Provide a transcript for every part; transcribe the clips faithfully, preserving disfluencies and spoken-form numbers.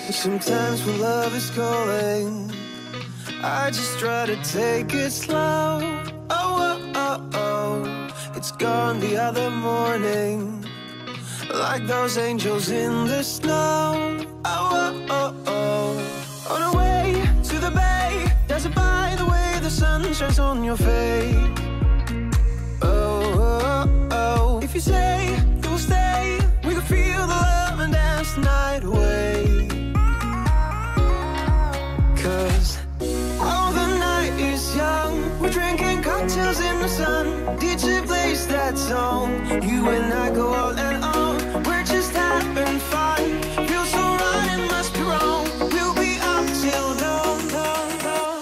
Sometimes when love is calling, I just try to take it slow. Oh, oh, oh, oh. It's gone the other morning, like those angels in the snow. Oh, oh, oh, oh. On our way to the bay, dazzled by the way the sun shines on your face. Oh, oh, oh. If you say you will stay, we can feel the love and dance the night away. Cause oh, the night is young, we're drinking cocktails in the sun. D J plays that song, you and I go all and on. We're just having fun, feels so right, it must be wrong. We'll be up till dawn, dawn, dawn.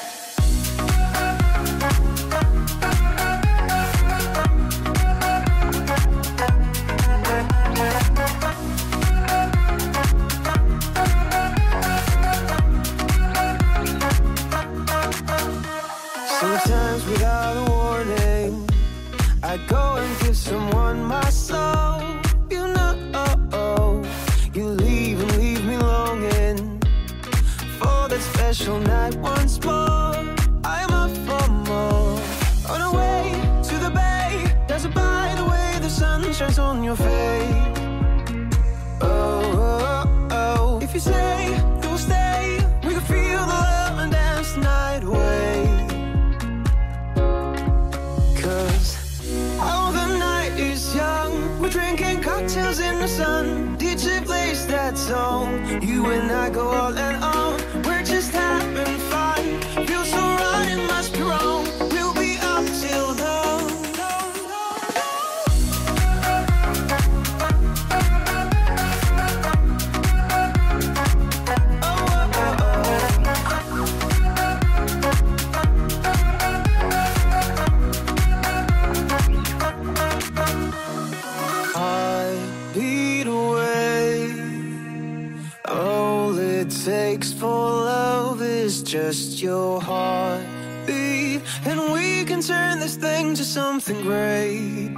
Sometimes without a warning, I go and give someone my soul. You know, you leave and leave me longing for that special night once more. I'm up for more. On our way to the bay, dazzled by the way the sun shines on your face. Oh, oh, oh. If you say you will stay, we can feel the love and dance the night away. Oh, the night is young, we're drinking cocktails in the sun. D J plays that song, you and I go all and on. We're just having fun, feels so right, it must be wrong. We'll be up till dawn. Takes for love is just your heartbeat, and we can turn this thing to something great.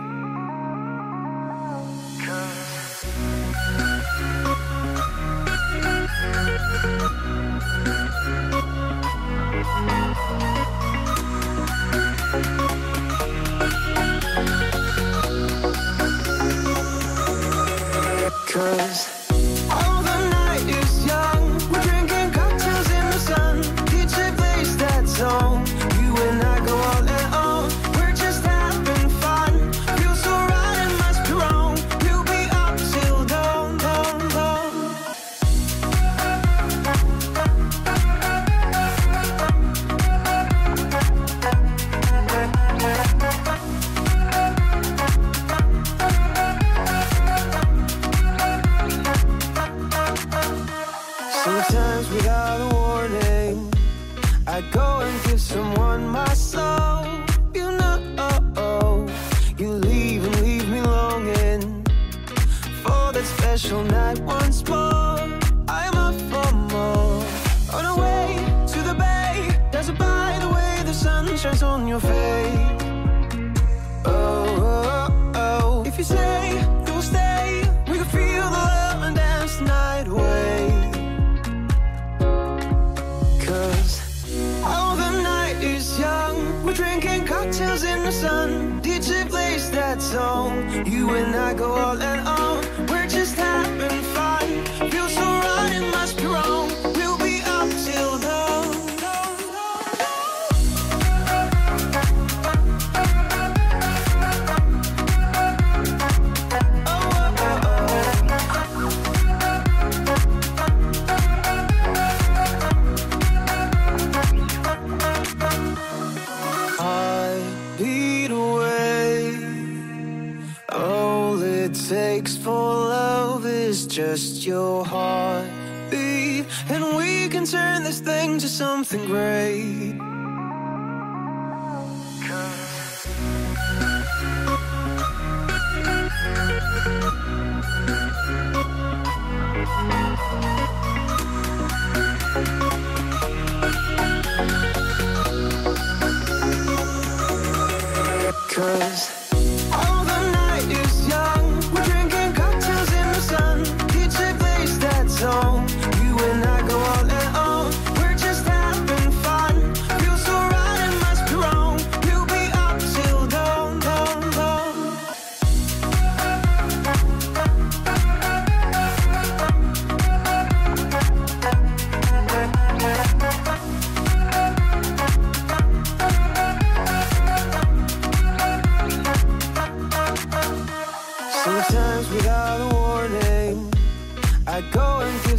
Cause song, you and I go all and on. We're just having fun, feels so right, it must be wrong. We'll be up till dawn, dawn, dawn. Sometimes without a warning, I go and give someone my soul. You know, you leave and leave me longing for that special night once more. I'm up for more. On our way to the bay, dazzled by the way the sun shines on your face. Oh, oh, oh. If you say you will stay, we can feel the love and dance the night away. Oh, the night is young, we're drinking cocktails in the sun. D J plays that song, you and I go all and on. We're just having fun, feels so right, it must be wrong. We'll be up till dawn. Takes for love is just your heartbeat, and we can turn this thing to something great. Cause all the night is young, we're drinking cocktails in the sun. D J plays that song, you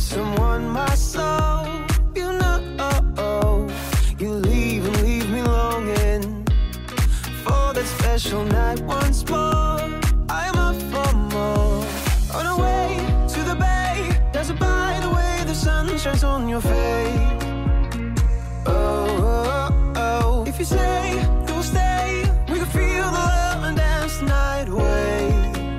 someone my soul. You know, you leave and leave me longing for that special night once more. I am up for more. On our way to the bay, dazzled by the way the sun shines on your face. Oh, oh, oh. If you say you'll stay, we can feel the love and dance the night away.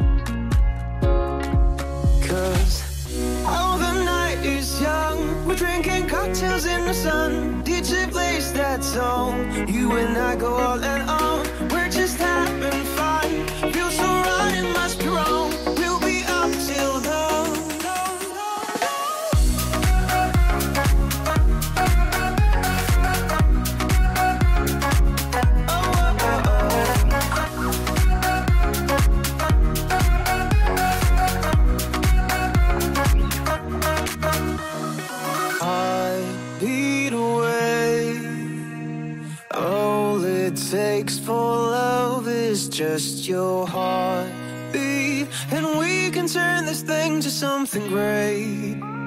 Cause oh, the night is young, we're drinking cocktails in the sun. D J plays that song, you and I go all and on. We're just having fun, feels so right, it must be wrong. We'll be up till dawn. Takes for love is just your heartbeat, and we can turn this thing to something great.